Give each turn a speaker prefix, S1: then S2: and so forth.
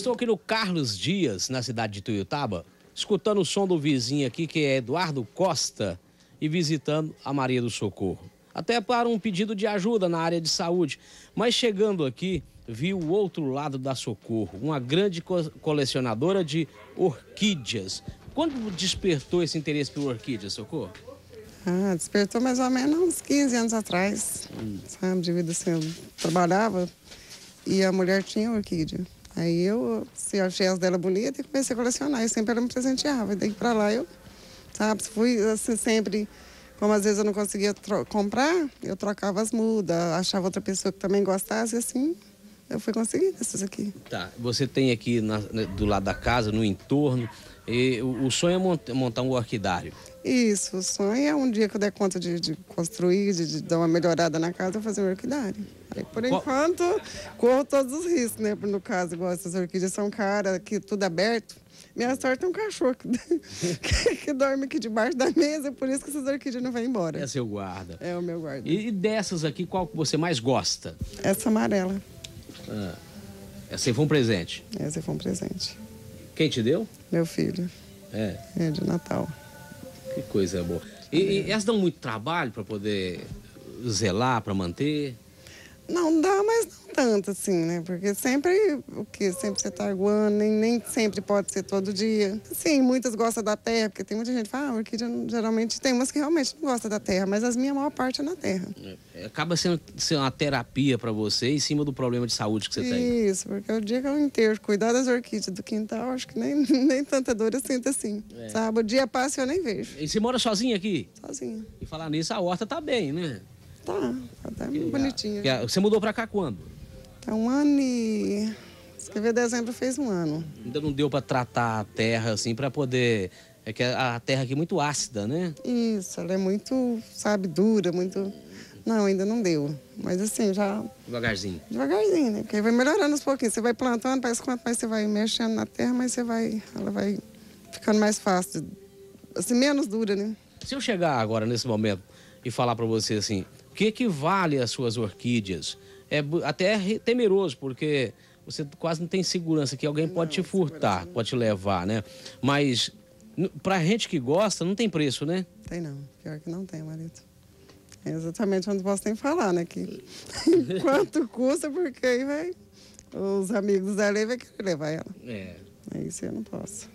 S1: estou aqui no Carlos Dias, na cidade de Tuiutaba, escutando o som do vizinho aqui, que é Eduardo Costa, e visitando a Maria do Socorro. Até para um pedido de ajuda na área de saúde. Mas chegando aqui, vi o outro lado da Socorro, uma grande colecionadora de orquídeas. Quando despertou esse interesse por orquídeas, Socorro?
S2: Despertou mais ou menos uns 15 anos atrás, sabe, devido assim, eu trabalhava e a mulher tinha orquídea. Aí eu achei as dela bonitas e comecei a colecionar, e sempre ela me presenteava, e daí pra lá eu, sabe, fui assim, sempre, como às vezes eu não conseguia comprar, eu trocava as mudas, achava outra pessoa que também gostasse, e assim eu fui conseguindo essas aqui.
S1: Tá, você tem aqui do lado da casa, no entorno, e o sonho é montar um orquidário.
S2: Isso, o sonho é um dia que eu der conta de construir, de dar uma melhorada na casa, eu fazer um orquidário. Aí, por enquanto, corro todos os riscos, né? No caso, igual essas orquídeas são caras, aqui tudo aberto. Minha sorte é um cachorro que dorme aqui debaixo da mesa, por isso que essas orquídeas não vão embora.
S1: É seu guarda.
S2: É o meu guarda.
S1: E dessas aqui, qual que você mais gosta?
S2: Essa amarela.
S1: Essa aí foi um presente?
S2: Essa foi um presente.
S1: Quem te deu?
S2: Meu filho.
S1: É
S2: de Natal.
S1: Que coisa boa. E elas dão muito trabalho para poder zelar, para manter?
S2: Não dá, mas não tanto assim, né? Porque sempre você tá aguando, nem sempre pode ser todo dia. Sim, muitas gostam da terra, porque tem muita gente que fala, a orquídea geralmente tem umas que realmente não gostam da terra, mas a maior parte é na terra.
S1: Acaba sendo uma terapia para você em cima do problema de saúde que você tem.
S2: Isso, porque o dia que eu inteiro cuidar das orquídeas do quintal, acho que nem tanta dor eu sinto assim. Sabe, o dia passa e eu nem vejo.
S1: E você mora sozinha aqui?
S2: Sozinha.
S1: E falar nisso, a horta tá bem, né?
S2: Tá bonitinha.
S1: Você mudou pra cá quando?
S2: Tá 1 ano e... Se ver dezembro fez 1 ano.
S1: Ainda não deu pra tratar a terra assim pra poder... É que a terra aqui é muito ácida, né?
S2: Isso, ela é muito, sabe, dura, muito... Não, ainda não deu. Mas assim, já...
S1: Devagarzinho.
S2: Devagarzinho, né? Porque vai melhorando aos pouquinhos. Você vai plantando, parece quanto mais você vai mexendo na terra, mas ela vai ficando mais fácil. Assim, menos dura, né?
S1: Se eu chegar agora, nesse momento, e falar pra você assim... O que equivale às suas orquídeas? É até temeroso, porque você quase não tem segurança que alguém pode te furtar, pode te levar, né? Mas pra gente que gosta, não tem preço, né?
S2: Tem não, pior que não tem, marido. É exatamente onde posso nem falar, né? Que quanto custa, porque aí os amigos da lei vão querer levar ela.
S1: É.
S2: Isso eu não posso.